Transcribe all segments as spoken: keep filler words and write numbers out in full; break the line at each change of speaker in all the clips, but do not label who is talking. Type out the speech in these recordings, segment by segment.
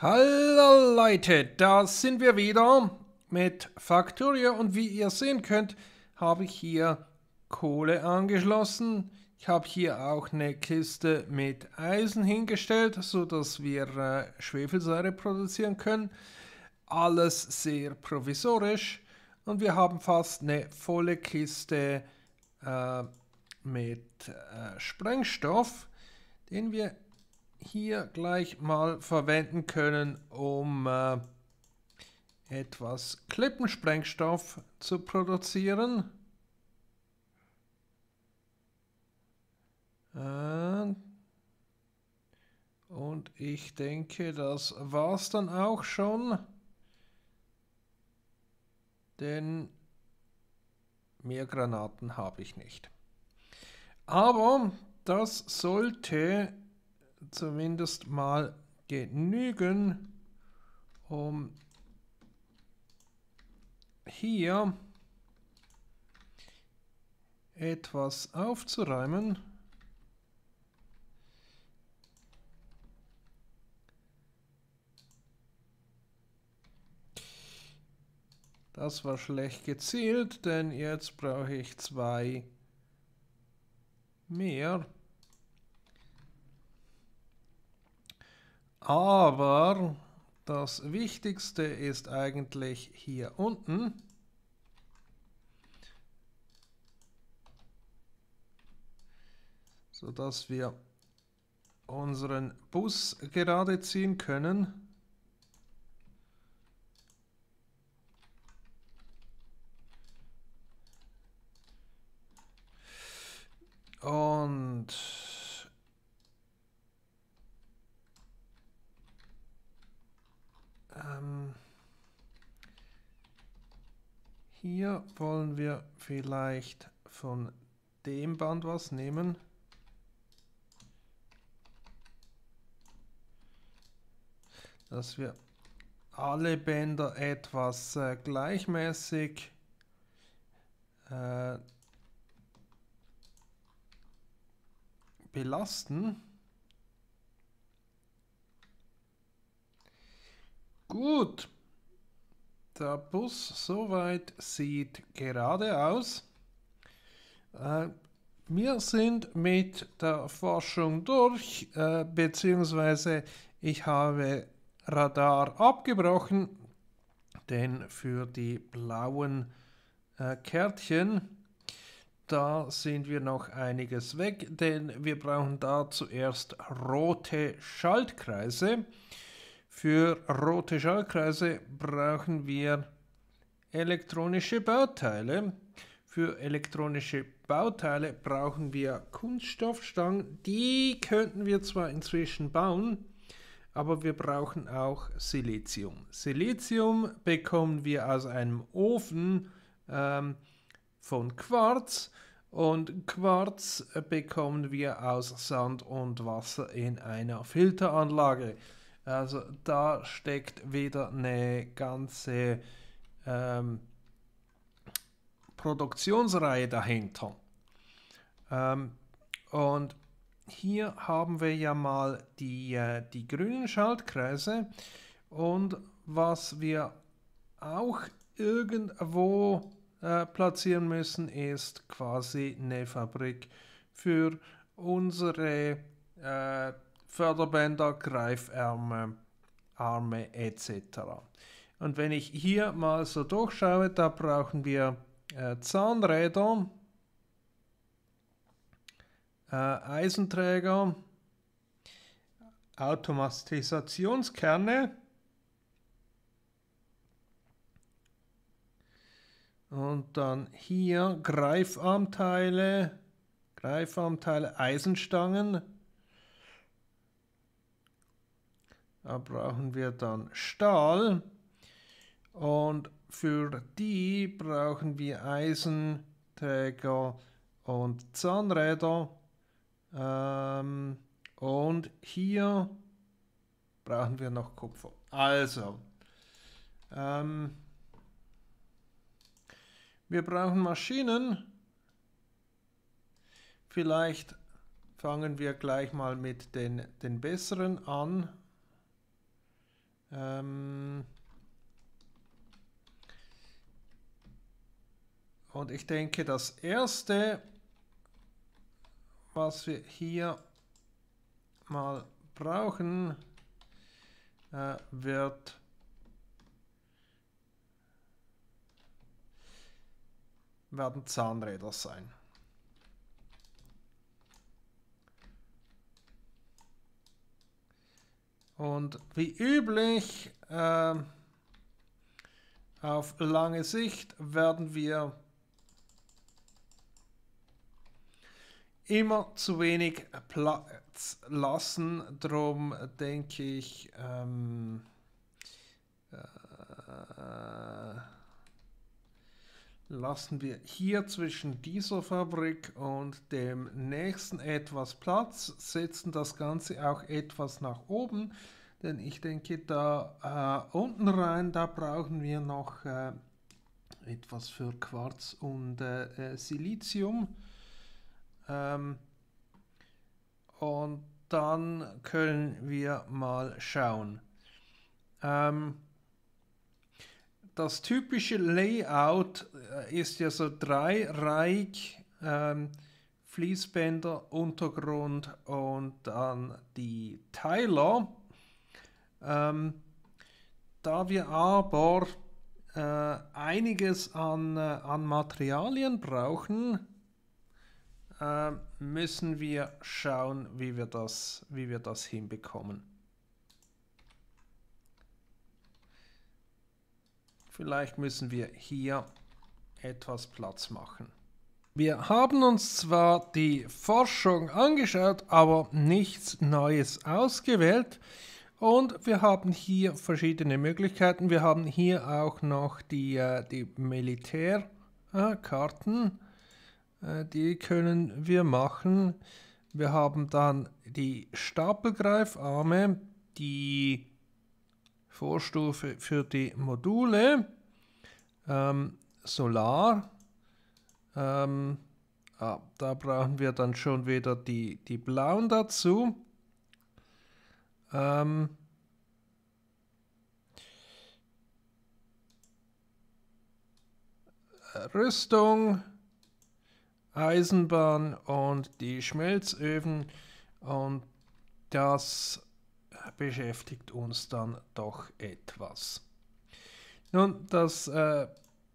Hallo Leute, da sind wir wieder mit Factorio und wie ihr sehen könnt, habe ich hier Kohle angeschlossen. Ich habe hier auch eine Kiste mit Eisen hingestellt, sodass wir äh, Schwefelsäure produzieren können. Alles sehr provisorisch und wir haben fast eine volle Kiste äh, mit äh, Sprengstoff, den wir hier gleich mal verwenden können, um äh, etwas Klippensprengstoff zu produzieren. Äh, und ich denke, das war's dann auch schon, denn mehr Granaten habe ich nicht. Aber das sollte zumindest mal genügen, um hier etwas aufzuräumen. Das war schlecht gezielt, denn jetzt brauche ich zwei mehr. Aber das Wichtigste ist eigentlich hier unten. Sodass wir unseren Bus gerade ziehen können. Und ähm, hier wollen wir vielleicht von dem Band was nehmen. Dass wir alle Bänder etwas äh, gleichmäßig äh, belasten. Gut, der Bus soweit sieht gerade aus. Äh, wir sind mit der Forschung durch, äh, beziehungsweise ich habe Radar abgebrochen, denn für die blauen äh, Kärtchen, da sind wir noch einiges weg, denn wir brauchen da zuerst rote Schaltkreise. Für rote Schaltkreise brauchen wir elektronische Bauteile. Für elektronische Bauteile brauchen wir Kunststoffstangen. Die könnten wir zwar inzwischen bauen, aber wir brauchen auch Silizium. Silizium bekommen wir aus einem Ofen ähm, von Quarz und Quarz bekommen wir aus Sand und Wasser in einer Filteranlage. Also da steckt wieder eine ganze ähm, Produktionsreihe dahinter. Ähm, und hier haben wir ja mal die, äh, die grünen Schaltkreise und was wir auch irgendwo äh, platzieren müssen, ist quasi eine Fabrik für unsere äh, Förderbänder, Greifärme, Arme et cetera. Und wenn ich hier mal so durchschaue, da brauchen wir äh, Zahnräder, äh, Eisenträger, Automatisationskerne und dann hier Greifarmteile, Greifarmteile, Eisenstangen. Da brauchen wir dann Stahl und für die brauchen wir Eisenträger und Zahnräder. Ähm, und hier brauchen wir noch Kupfer. Also, ähm, wir brauchen Maschinen. Vielleicht fangen wir gleich mal mit den, den besseren an. Ähm und ich denke, das erste, was wir hier mal brauchen, äh, wird werden Zahnräder sein. Und wie üblich, äh, auf lange Sicht werden wir immer zu wenig Platz lassen. Darum denke ich, ähm, äh, lassen wir hier zwischen dieser Fabrik und dem nächsten etwas Platz, setzen das Ganze auch etwas nach oben, denn ich denke, da äh, unten rein, da brauchen wir noch äh, etwas für Quarz und äh, äh, Silizium. Ähm, und dann können wir mal schauen. Ähm, Das typische Layout äh, ist ja so dreireihig, ähm, Fließbänder, Untergrund und dann die Teiler. Ähm, da wir aber äh, einiges an, äh, an Materialien brauchen, äh, müssen wir schauen, wie wir das, wie wir das hinbekommen. Vielleicht müssen wir hier etwas Platz machen. Wir haben uns zwar die Forschung angeschaut, aber nichts Neues ausgewählt. Und wir haben hier verschiedene Möglichkeiten. Wir haben hier auch noch die, die Militärkarten. Die können wir machen. Wir haben dann die Stapelgreifarme, die Vorstufe für die Module, ähm, Solar. Ähm, ah, da brauchen wir dann schon wieder die, die blauen dazu. Ähm, Rüstung, Eisenbahn und die Schmelzöfen, und das beschäftigt uns dann doch etwas. Nun, das äh,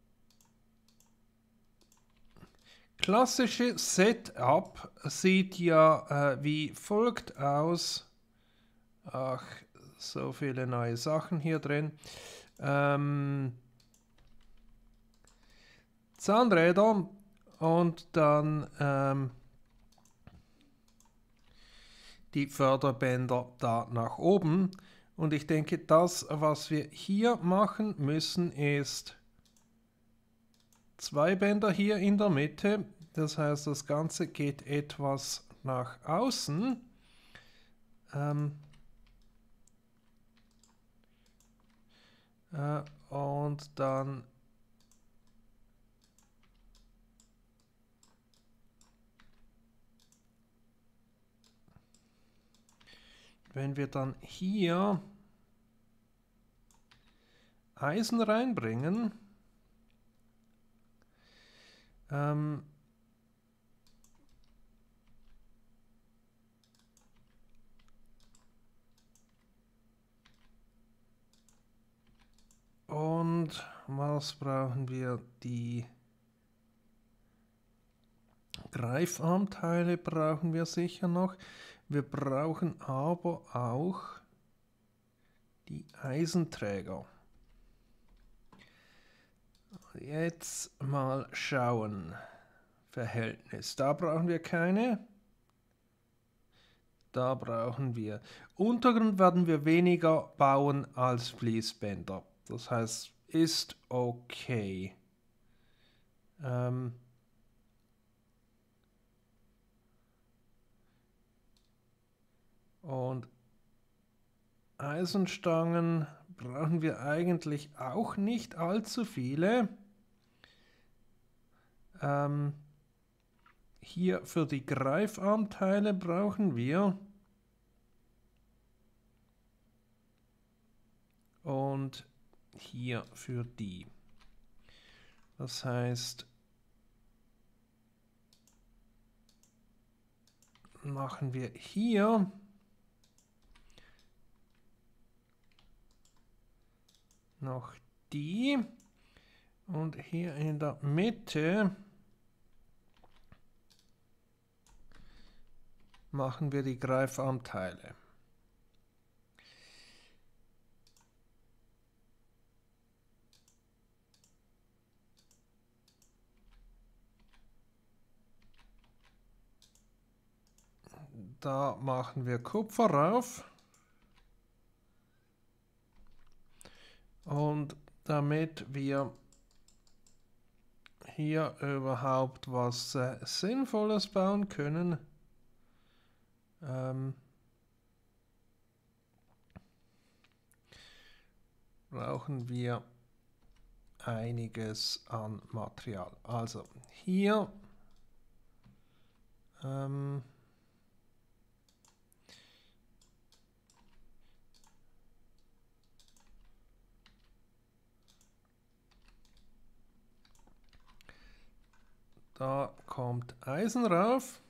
klassische Setup sieht ja äh, wie folgt aus. Ach, so viele neue Sachen hier drin. Ähm, Zahnräder und dann ähm, die Förderbänder da nach oben. Und ich denke, das, was wir hier machen müssen, ist zwei Bänder hier in der Mitte. Das heißt, das Ganze geht etwas nach außen. Ähm, äh, und dann wenn wir dann hier Eisen reinbringen, ähm, und was brauchen wir? Die Greifarmteile brauchen wir sicher noch. Wir brauchen aber auch die Eisenträger. Jetzt mal schauen. Verhältnis. Da brauchen wir keine. Da brauchen wir. Untergrund werden wir weniger bauen als Fließbänder. Das heißt, ist okay. Ähm Und Eisenstangen brauchen wir eigentlich auch nicht allzu viele. Ähm, hier für die Greifarmteile brauchen wir und hier für die. Das heißt, machen wir hier noch die und hier in der Mitte machen wir die Greifanteile. Da machen wir Kupfer rauf. Und damit wir hier überhaupt was äh, Sinnvolles bauen können, ähm, brauchen wir einiges an Material. Also hier ähm, da kommt Eisen rauf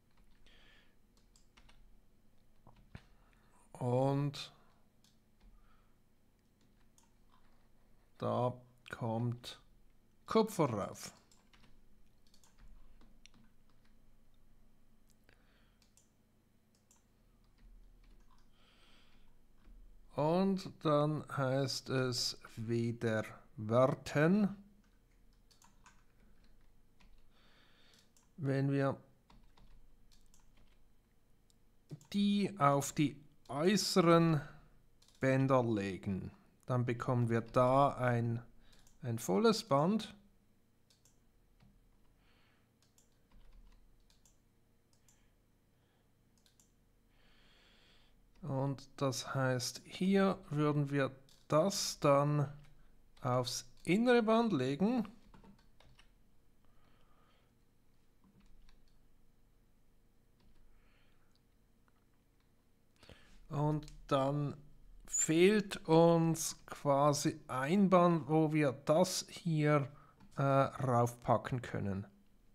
und da kommt Kupfer rauf. Und dann heißt es wieder warten. Wenn wir die auf die äußeren Bänder legen, dann bekommen wir da ein, ein volles Band. Und das heißt, hier würden wir das dann aufs innere Band legen. Und dann fehlt uns quasi ein Band, wo wir das hier äh, raufpacken können.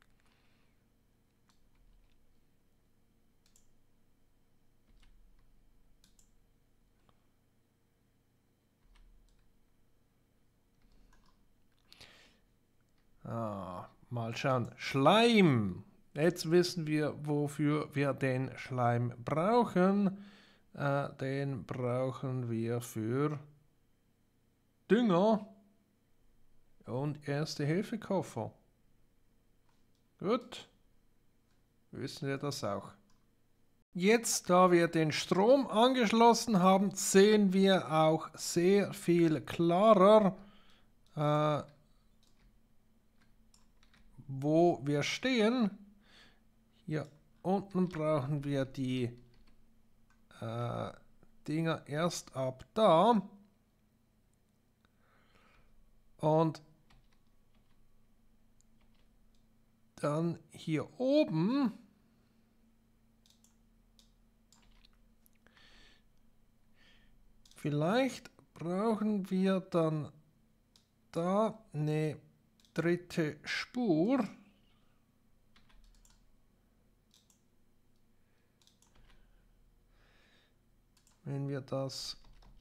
Ah, mal schauen. Schleim. Jetzt wissen wir, wofür wir den Schleim brauchen. Äh, den brauchen wir für Dünger und Erste-Hilfe-Koffer. Gut, wissen wir das auch. Jetzt, da wir den Strom angeschlossen haben, sehen wir auch sehr viel klarer, äh, wo wir stehen. Hier unten brauchen wir die äh, Dinger erst ab da. Und dann hier oben vielleicht brauchen wir dann da eine dritte Spur. Wenn wir das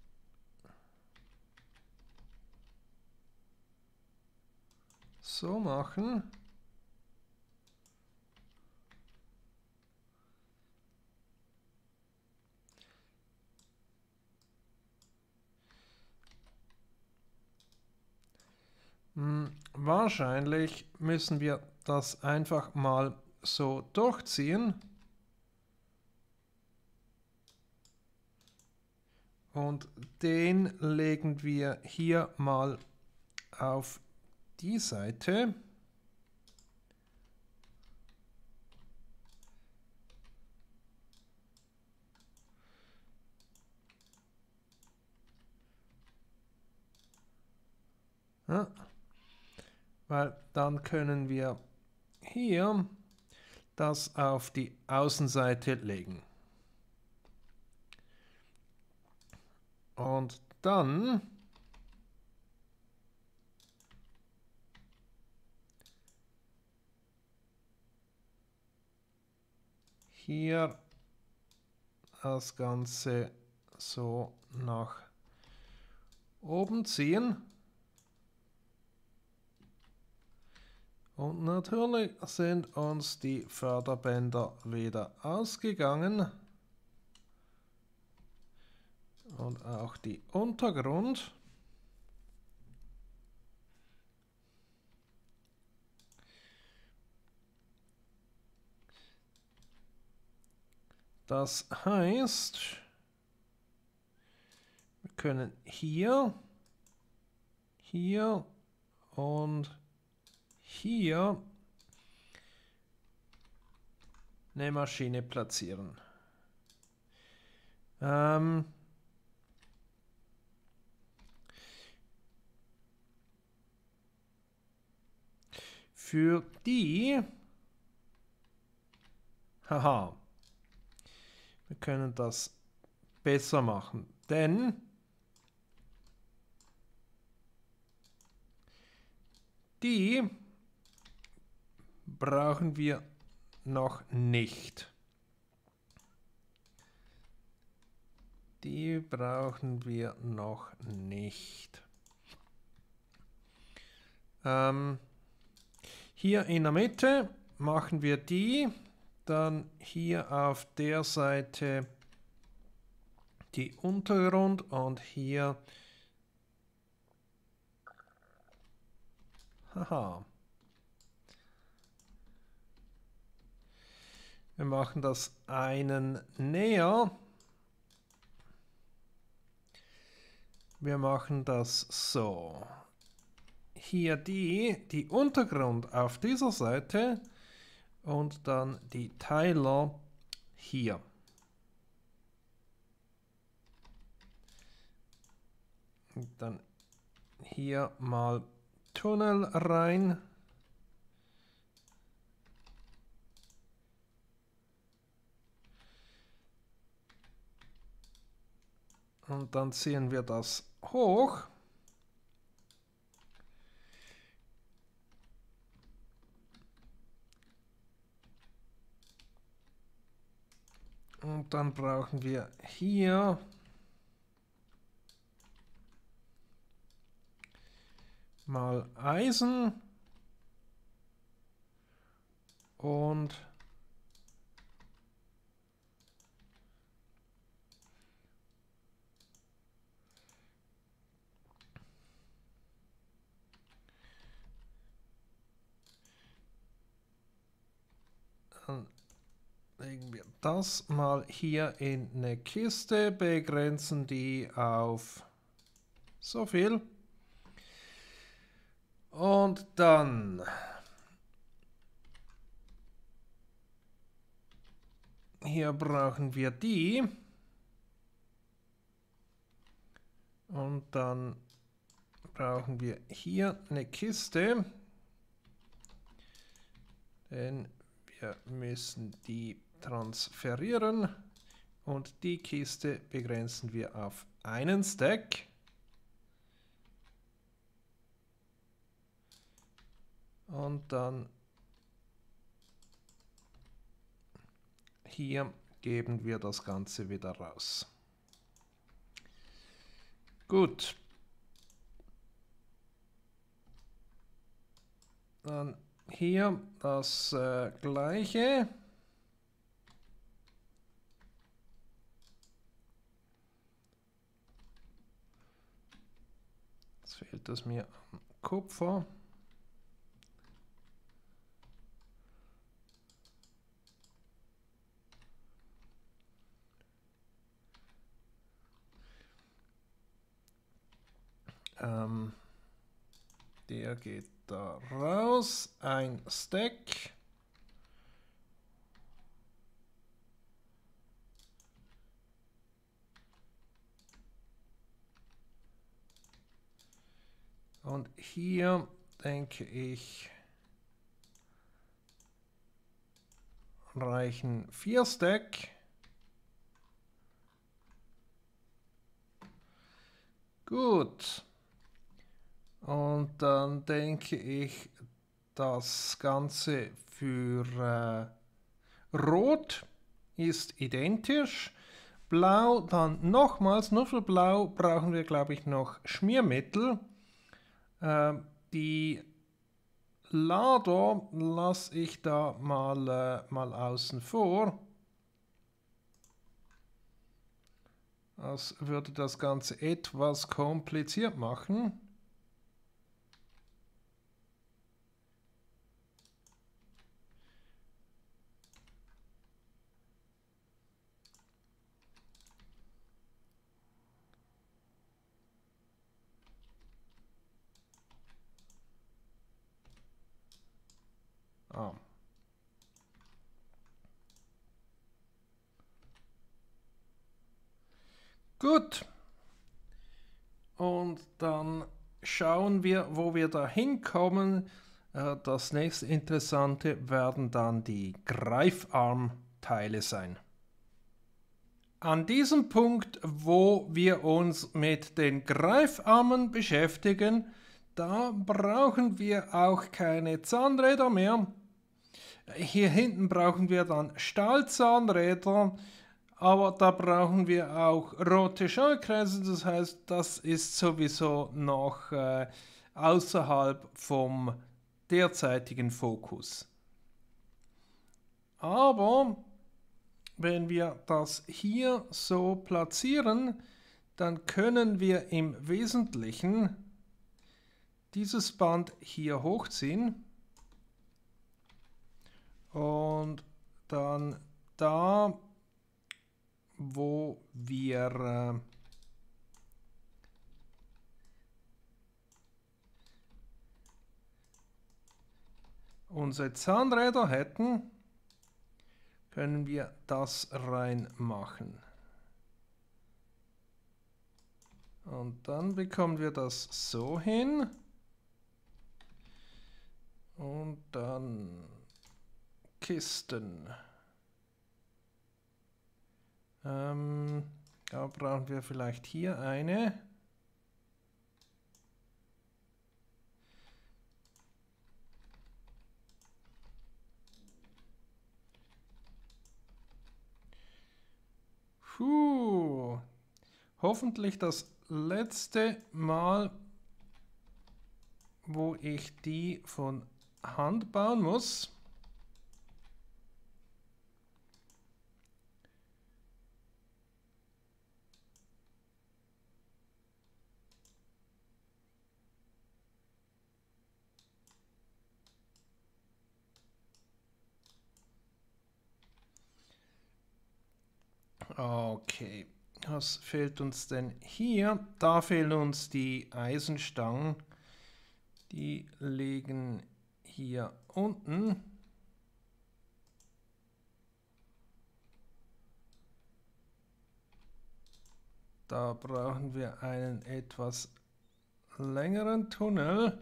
so machen, hm, wahrscheinlich müssen wir das einfach mal so durchziehen. Und den legen wir hier mal auf die Seite. Ja, weil dann können wir hier das auf die Außenseite legen. Und dann hier das Ganze so nach oben ziehen. Und natürlich sind uns die Förderbänder wieder ausgegangen. Und auch die Untergrund. Das heißt, wir können hier, hier und hier eine Maschine platzieren. Ähm, für die, haha, wir können das besser machen, denn die brauchen wir noch nicht. Die brauchen wir noch nicht. Ähm, hier in der Mitte machen wir die, dann hier auf der Seite die Untergrund und hier, haha, wir machen das einen näher. Wir machen das so. Hier die, die Untergrund auf dieser Seite und dann die Teiler hier. Und dann hier mal Tunnel rein. Und dann ziehen wir das hoch. Und dann brauchen wir hier mal Eisen und dann legen wir das mal hier in eine Kiste, begrenzen die auf so viel. Und dann hier brauchen wir die. Und dann brauchen wir hier eine Kiste. Denn wir müssen die transferieren. Und die Kiste begrenzen wir auf einen Stack. Und dann hier geben wir das Ganze wieder raus. Gut. Dann hier das äh, gleiche. Jetzt fehlt es mir am Kupfer. Ähm, der geht da raus. Ein Stack. Und hier denke ich, reichen vier Stack. Gut. Und dann denke ich, das Ganze für äh, Rot ist identisch. Blau dann nochmals, nur für Blau brauchen wir, glaube ich, noch Schmiermittel. Äh, die Lader lasse ich da mal, äh, mal außen vor. Das würde das Ganze etwas kompliziert machen. Ah. Gut. Und dann schauen wir, wo wir da hinkommen. Das nächste Interessante werden dann die Greifarmteile sein. An diesem Punkt, wo wir uns mit den Greifarmen beschäftigen, da brauchen wir auch keine Zahnräder mehr. Hier hinten brauchen wir dann Stahlzahnräder, aber da brauchen wir auch rote Schaltkreise, das heißt, das ist sowieso noch äh, außerhalb vom derzeitigen Fokus. Aber wenn wir das hier so platzieren, dann können wir im Wesentlichen dieses Band hier hochziehen und dann da, wo wir äh, unsere Zahnräder hätten, können wir das reinmachen. Und dann bekommen wir das so hin. Und dann Kisten. Ähm, da brauchen wir vielleicht hier eine. Puh. Hoffentlich das letzte Mal, wo ich die von Hand bauen muss. Okay, was fehlt uns denn hier? Da fehlen uns die Eisenstangen. Die liegen hier unten. Da brauchen wir einen etwas längeren Tunnel.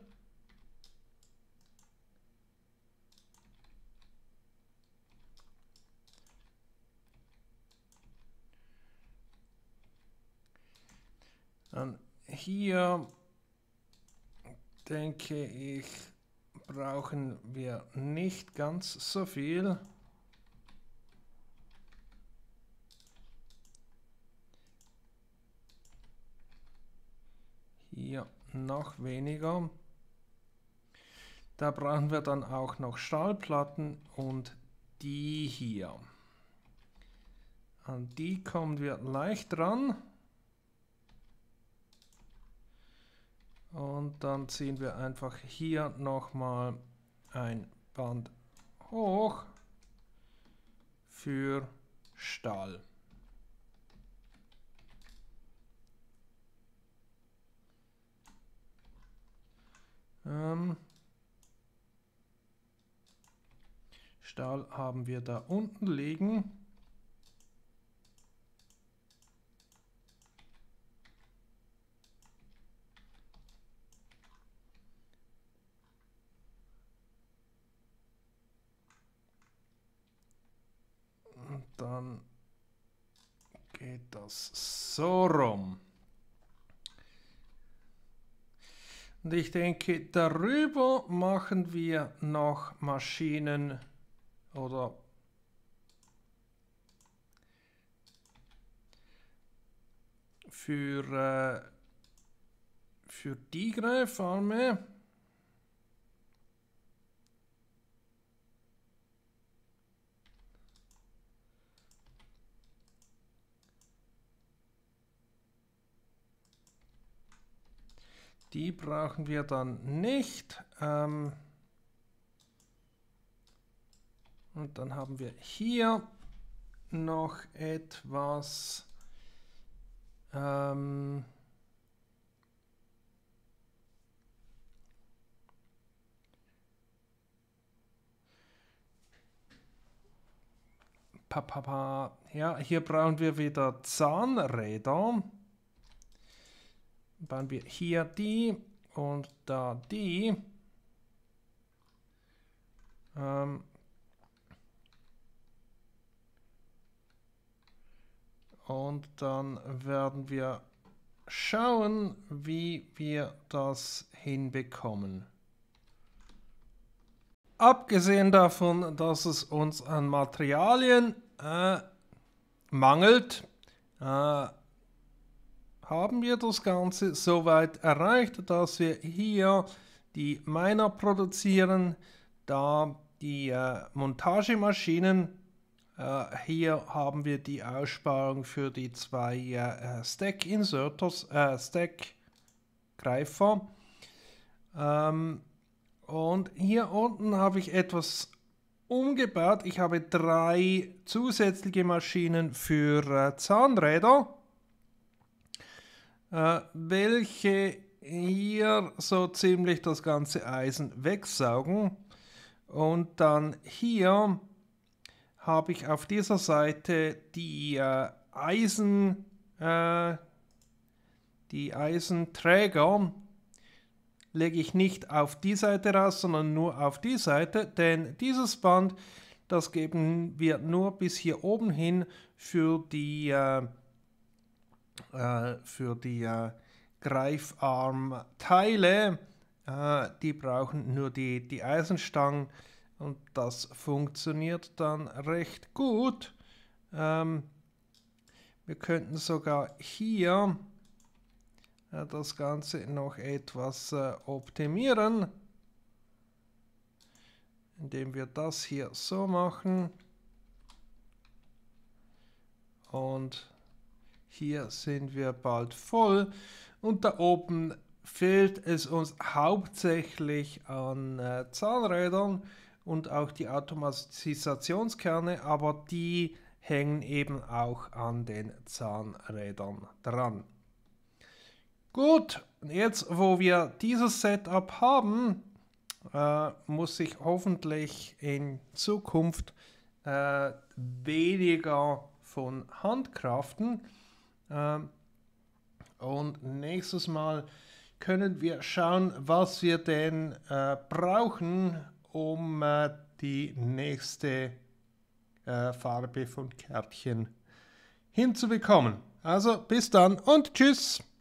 Dann hier denke ich, brauchen wir nicht ganz so viel. Hier noch weniger. Da brauchen wir dann auch noch Stahlplatten und die hier. An die kommen wir leicht dran. Und dann ziehen wir einfach hier nochmal ein Band hoch für Stahl. Ähm, Stahl haben wir da unten liegen. Und dann geht das so rum. Und ich denke, darüber machen wir noch Maschinen oder für, äh, für die Greifarme. Die brauchen wir dann nicht. Ähm und dann haben wir hier noch etwas. Ähm pa, pa, pa. Ja, hier brauchen wir wieder Zahnräder. Bauen wir hier die und da die. Ähm und dann werden wir schauen, wie wir das hinbekommen. Abgesehen davon, dass es uns an Materialien äh, mangelt, äh, haben wir das Ganze soweit erreicht, dass wir hier die Miner produzieren, da die äh, Montagemaschinen, äh, hier haben wir die Aussparung für die zwei äh, Stack Inserters, äh, Stack Greifer. Ähm, und hier unten habe ich etwas umgebaut. Ich habe drei zusätzliche Maschinen für äh, Zahnräder, Äh, welche hier so ziemlich das ganze Eisen wegsaugen. Und dann hier habe ich auf dieser Seite die äh, Eisen, äh, die Eisenträger, lege ich nicht auf die Seite raus, sondern nur auf die Seite, denn dieses Band, das geben wir nur bis hier oben hin für die äh, für die äh, Greifarmteile. Äh, die brauchen nur die, die Eisenstangen und das funktioniert dann recht gut. Ähm, wir könnten sogar hier äh, das Ganze noch etwas äh, optimieren, indem wir das hier so machen und hier sind wir bald voll und da oben fehlt es uns hauptsächlich an äh, Zahnrädern und auch die Automatisationskerne, aber die hängen eben auch an den Zahnrädern dran. Gut, jetzt wo wir dieses Setup haben, äh, muss ich hoffentlich in Zukunft äh, weniger von Hand craften. Und nächstes Mal können wir schauen, was wir denn äh, brauchen, um äh, die nächste äh, Farbe von Kärtchen hinzubekommen. Also bis dann und tschüss!